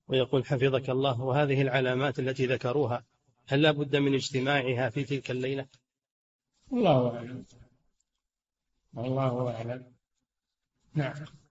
ويقول حفظك الله: وهذه العلامات التي ذكروها هل لا بد من اجتماعها في تلك الليلة؟ الله أعلم. الله أعلم. نعم.